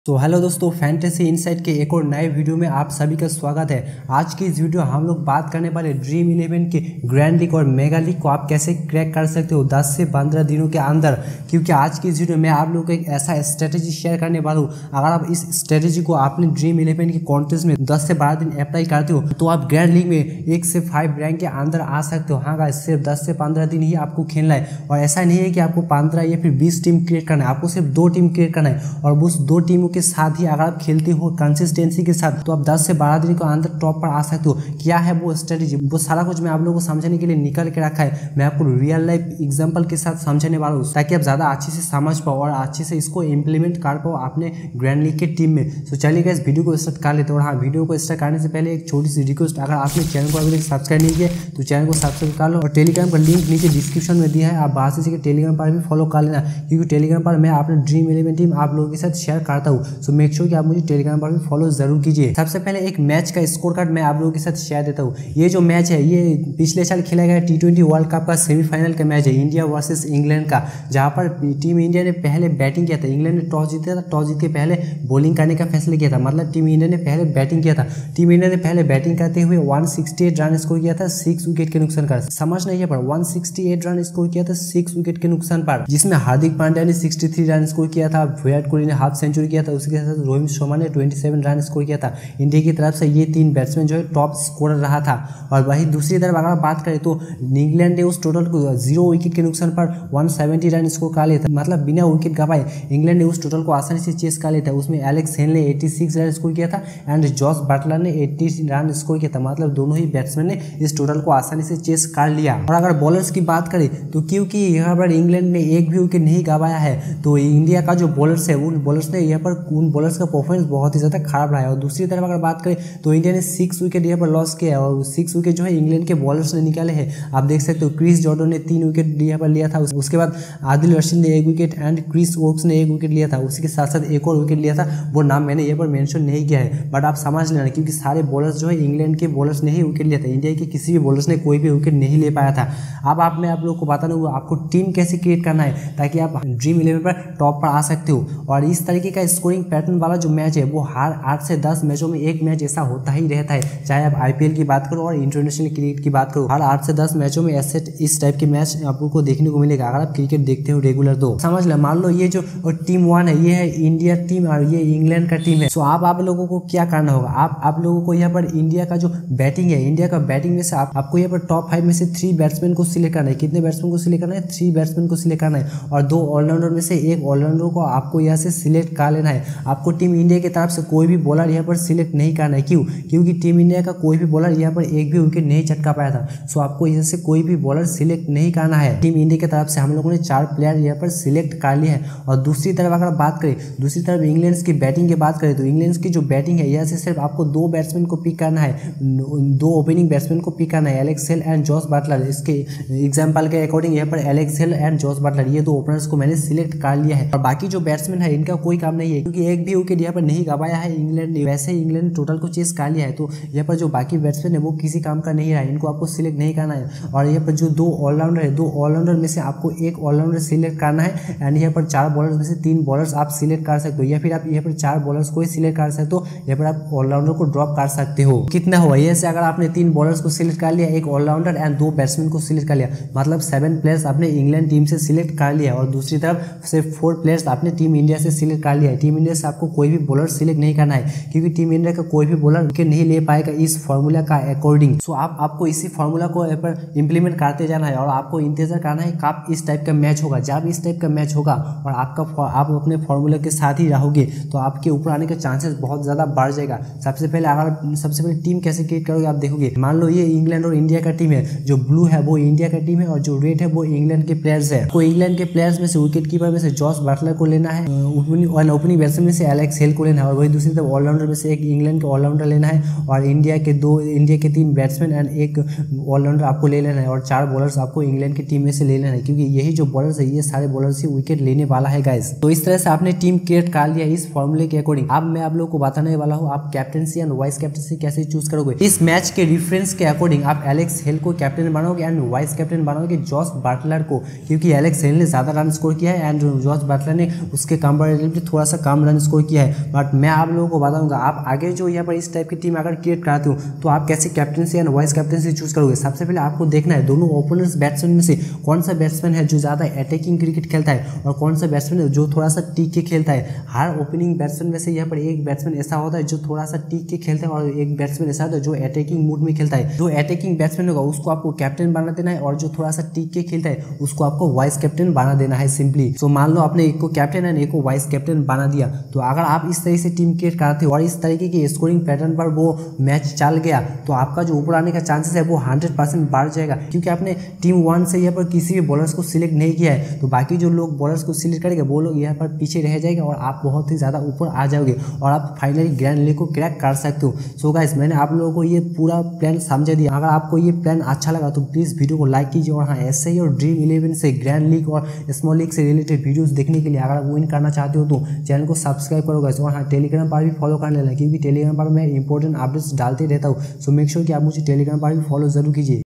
तो हेलो दोस्तों, fantasy insight के एक और नए वीडियो में आप सभी का स्वागत है। आज की इस वीडियो हम लोग बात करने वाले ड्रीम 11 के ग्रैंड लीग और मेगा लीग को आप कैसे क्रैक कर सकते हो 10 से 15 दिनों के अंदर। क्योंकि आज की इस वीडियो में आप लोगों को एक ऐसा स्ट्रेटेजी शेयर करने वाला हूँ। अगर आप इस स्ट्रेटेजी को आपने ड्रीम 11 के कॉन्टेस्ट में 10 से 12 दिन अप्लाई करते हो तो आप ग्रैंड लीग में 1 से 5 रैंक के अंदर आ सकते हो। हाँ गाइस, सिर्फ 10 से 15 दिन ही आपको खेलना है और ऐसा नहीं है कि आपको 15 या फिर 20 टीम क्रिएट करना है। आपको सिर्फ 2 टीम क्रिएट करना है और उस 2 टीमों के साथ ही अगर खेलते हो कंसिस्टेंसी के साथ तो आप 10 से 12 दिन के अंदर टॉप पर आ सकते हो। क्या है वो स्ट्रेटेजी, वो सारा कुछ मैं आप लोगों को समझाने के लिए निकल के रखा है। मैं आपको रियल लाइफ एग्जांपल के साथ समझाने वाला हूँ ताकि आप ज्यादा अच्छे से समझ पाओ और अच्छे से इसको इंप्लीमेंट कर पाओ अपने ग्रैंड लीग के टीम में। तो चलिए गाइस, वीडियो को स्टार्ट कर लेते हैं। और हाँ, वीडियो को स्टार्ट करने से पहले एक छोटी सी रिक्वेस्ट, अगर आपने चैनल को अभी तक सब्सक्राइब नहीं किया तो चैनल को सब्सक्राइब कर लो और टेलीग्राम का लिंक नीचे डिस्क्रिप्शन में दिया है, आप बाहर से टेलीग्राम पर भी फॉलो कर लेना। क्योंकि टेलीग्राम पर मैं अपने ड्रीम 11 टीम आप लोगों के साथ शेयर करता हूँ। सो मेक श्योर कि आप मुझे टेलीग्राम पर भी फॉलो जरूर कीजिए। सबसे पहले एक मैच का स्कोर कार्ड मैं आप लोगों के साथ शेयर देता हूँ। ये जो मैच है ये पिछले साल खेला गया T20 वर्ल्ड कप का सेमीफाइनल का मैच है, इंडिया वर्सेस इंग्लैंड का, जहां पर टीम इंडिया ने पहले बैटिंग किया था। इंग्लैंड ने टॉस जीता था, टॉस जीत के पहले बॉलिंग करने का फैसला किया था। मतलब टीम इंडिया ने पहले बैटिंग किया था। टीम इंडिया ने पहले बैटिंग करते हुए 168 रन स्कोर किया था 6 विकेट के नुकसान पर। समझ नहीं है पर 168 रन स्कोर किया था 6 विकेट के नुकसान पर, जिसमें हार्दिक पांड्या ने 63 रन स्कोर किया था, विराट कोहली ने हाफ सेंचुरी किया था, उसके साथ रोहित शर्मा ने 27 रन स्कोर किया था। इंडिया की तरफ से ये 3 बैट्समैन जो है टॉप स्कोरर रहा था। और वही दूसरी तरफ अगर बात करें तो इंग्लैंड ने उस टोटल को 0 विकेट के नुकसान पर 170 रन स्कोर कर लिया था। मतलब बिना विकेट गवाए इंग्लैंड ने उस टोटल को आसानी से चेस कर लिया था। उसमें एलेक्स हेल ने 86 रन स्कोर किया था एंड जॉस बटलर ने 80 रन स्कोर किया था। मतलब दोनों ही बैट्समैन ने इस टोटल को आसानी से चेस कर लिया। और अगर बॉलर्स की बात करें तो क्योंकि यहाँ पर इंग्लैंड ने एक भी विकेट नहीं गवाया है तो इंडिया का जो बॉलर्स है उन बॉलर्स ने यहाँ पर उन बॉलर्स का परफॉर्मेंस बहुत ही ज्यादा खराब रहा है। और दूसरी तरफ अगर बात करें तो इंडिया ने 6 विकेट यहाँ पर लॉस किया है और 6 विकेट जो है इंग्लैंड के बॉलर्स ने निकाले हैं। आप देख सकते हो क्रिस जॉर्डन ने 3 विकेट यहाँ पर लिया था, उसके बाद आदिल रशीद ने 1 विकेट एंड क्रिस वोक्स ने 1 विकेट लिया था। उसी के साथ साथ एक और विकेट लिया था, वो नाम मैंने यहाँ पर मेंशन नहीं किया है, बट आप समझ लेना क्योंकि सारे बॉलर्स जो है इंग्लैंड के बॉलर्स ने ही विकेट लिया था। इंडिया के किसी भी बॉलर्स ने कोई भी विकेट नहीं ले पाया था। अब मैं आप लोगों को बता दूँ आपको टीम कैसे क्रिएट करना है ताकि आप ड्रीम 11 पर टॉप पर आ सकते हो। और इस तरीके का स्कोरिंग पैटर्न वाला जो मैच है वो हर 8 से 10 मैचों में एक मैच ऐसा होता ही रहता है। चाहे आप IPL की बात करो और इंटरनेशनल क्रिकेट की बात करो, हर 8 से 10 मैचों में ऐसे इस टाइप के मैच आपको देखने को मिलेगा अगर आप क्रिकेट देखते हो रेगुलर। तो समझ लो, मान लो ये जो टीम 1 है ये है इंडिया टीम और ये इंग्लैंड का टीम है। सो आप लोगों को क्या करना होगा, आप लोगों को यहाँ पर इंडिया का जो बैटिंग है, इंडिया का बैटिंग में से आपको यहाँ पर टॉप 5 में से 3 बैट्समैन को सिलेक्ट करना है। कितने बैट्समैन को सिलेक्ट करना है? 3 बैट्समैन को सिलेक्ट करना है और 2 ऑलराउंडर में से 1 ऑलराउंडर को आपको यहाँ से सिलेक्ट कर लेना है। आपको टीम इंडिया की तरफ से कोई भी बॉलर यहाँ पर सिलेक्ट नहीं करना है। क्यों? क्योंकि टीम इंडिया का कोई भी बॉलर यहाँ पर एक भी विकेट नहीं चटका पाया था। सो आपको यहाँ से कोई भी बॉलर सिलेक्ट नहीं करना है। टीम इंडिया की तरफ से हम लोगों ने 4 प्लेयर यहाँ पर सिलेक्ट कर लिए हैं। और दूसरी तरफ अगर बात करें, दूसरी तरफ इंग्लैंड की बैटिंग की बात करें तो इंग्लैंड की जो बैटिंग है यहाँ से सिर्फ आपको 2 बैट्समैन को पिक करना है, 2 ओपनिंग बैट्समैन को पिक करना है, Alex Hales and Jos Buttler. इसके एग्जाम्पल के अकॉर्डिंग यहाँ पर Alex Hales and Jos Buttler ये 2 ओपनर्स को मैंने सिलेक्ट कर लिया है। और बाकी जो बैट्समैन है इनका कोई काम नहीं है क्योंकि एक भी विकेट यहाँ पर नहीं गवाया है इंग्लैंड ने। वैसे ही इंग्लैंड टोटल को चेस कर लिया है तो यहाँ पर जो बाकी बैट्समैन है वो किसी काम का नहीं रहा है, इनको आपको सिलेक्ट नहीं करना है। और यहाँ पर जो 2 ऑलराउंडर है, 2 ऑलराउंडर में से आपको 1 ऑलराउंडर सिलेक्ट करना है एंड यहाँ पर 4 बॉलर्स में से 3 बॉलर्स आप सिलेक्ट कर सकते हो या फिर आप यहाँ पर 4 बॉलर्स को ही सिलेक्ट कर सकते हो, यहाँ पर आप ऑलराउंडर को ड्रॉप कर सकते हो। कितना हुआ ये से, अगर आपने 3 बॉलर्स को सिलेक्ट कर लिया, 1 ऑलराउंडर एंड 2 बैट्समैन को सिलेक्ट कर लिया, मतलब 7 प्लेयर्स आपने इंग्लैंड टीम से सिलेक्ट कर लिया और दूसरी तरफ सिर्फ 4 प्लेयर्स आपने टीम इंडिया से सिलेक्ट कर लिया है। टीम इंडिया से आपको कोई भी बॉलर सिलेक्ट नहीं करना है क्योंकि टीम इंडिया का कोई भी बॉलर विकेट नहीं ले पाएगा इस फॉर्मूला का अकॉर्डिंग। सो आपको इसी फॉर्मूला को पर इंप्लीमेंट करते जाना है और आपको इंतजार करना है कब इस टाइप का मैच होगा। जब इस टाइप का मैच होगा और आप अपने फॉर्मूला के साथ ही रहोगे तो आपके ऊपर आने के चांसेस बहुत ज्यादा बढ़ जाएगा। सबसे पहले टीम कैसे क्रिएट करोगे आप देखोगे। मान लो ये इंग्लैंड और इंडिया का टीम है, जो ब्लू है वो इंडिया का टीम है और जो रेड है वो इंग्लैंड के प्लेयर्स है। तो इंग्लैंड के प्लेयर्स में से विकेट कीपर में से जॉस बटलर को लेना है, ओपनिंग बैट्समैन में से एलेक्स हेल को लेना है और वही दूसरी तरफ ऑलराउंडर में से 1 इंग्लैंड के ऑलराउंडर लेना है और इंडिया के 3 बैट्समैन एंड 1 ऑलराउंडर आपको ले लेना है और 4 बॉलर्स आपको इंग्लैंड की टीम में से ले लेना है क्योंकि यही जो बॉलर्स है ये सारे बॉलर्स ही विकेट लेने वाला है गाइस। तो इस तरह से आपने टीम क्रिएट कर लिया इस फॉर्मूले के अकॉर्डिंग। अब मैं आप लोगों को बताने वाला हूँ आप कैप्टनसी एंड वाइस कैप्टनसी कैसे चूज करोगे। इस मैच के रेफरेंस के अकॉर्डिंग आप एलेक्स हेल को कैप्टन बनाओगे एंड वाइस कैप्टन बनाओगे जॉस बटलर को, क्योंकि एलेक्स हेल ने ज्यादा रन स्कोर किया है एंड जॉस बटलर ने उसके कंपैरेटिवली थोड़ा सा कम रन स्कोर किया है। बट मैं आप लोगों को बताऊंगा आप आगे जो यहाँ पर इस टाइप की टीम अगर क्रिएट कराते हो तो आप कैसे captaincy and vice captaincy choose करोगे। सबसे पहले आपको देखना है दोनों ओपोनेंट्स बैट्समैन में से कौन सा बैट्समैन है जो ज़्यादा अटैकिंग क्रिकेट खेलता है और कौन सा बैट्समैन है जो थोड़ा सा टीक के खेलता है। हर ओपनिंग बैट्समैन में से यहाँ पर एक बैट्समैन ऐसा होता है जो थोड़ा सा टीक के खेलता है और एक बैट्समैन ऐसा होता है जो अटैकिंग मूड में खेलता है। जो अटैकिंग बैट्समैन होगा उसको आपको कैप्टन बना देना है और जो थोड़ा सा टीक के खेलता है उसको आपको वाइस कैप्टन बना देना है सिंपली। सो मान लो आपने एक को कैप्टन एंड एक को वाइस कैप्टन बना दिया, तो अगर आप इस तरह से टीम क्रिएट कराते हो और इस तरीके की स्कोरिंग पैटर्न पर वो मैच चल गया तो आपका जो ऊपर आने का चांसेस है वो 100% बढ़ जाएगा, क्योंकि आपने टीम 1 से यहाँ पर किसी भी बॉलर्स को सिलेक्ट नहीं किया है। तो बाकी जो लोग बॉलर्स को सिलेक्ट करेंगे वो लोग यहाँ पर पीछे रह जाएंगे और आप बहुत ही ज़्यादा ऊपर आ जाओगे और आप फाइनली ग्रैंड लीग को क्रैक कर सकते हो। सो गाइस मैंने आप लोगों को ये पूरा प्लान समझा दिया। अगर आपको ये प्लान अच्छा लगा तो प्लीज़ वीडियो को लाइक कीजिए और हाँ ऐसे ही और ड्रीम 11 से ग्रैंड लीग और स्मॉल लीग से रिलेटेड वीडियोस देखने के लिए अगर आप विन करना चाहते हो तो चैनल को सब्सक्राइब करो गाइस। और हाँ टेलीग्राम पर भी फॉलो कर लेना, क्योंकि टेलीग्राम पर मैं इंपॉर्टेंट अपडेट्स डालते रहता हूँ। सो मेक श्योर कि आप मुझे टेलीग्राम पर भी फॉलो जरूर कीजिए।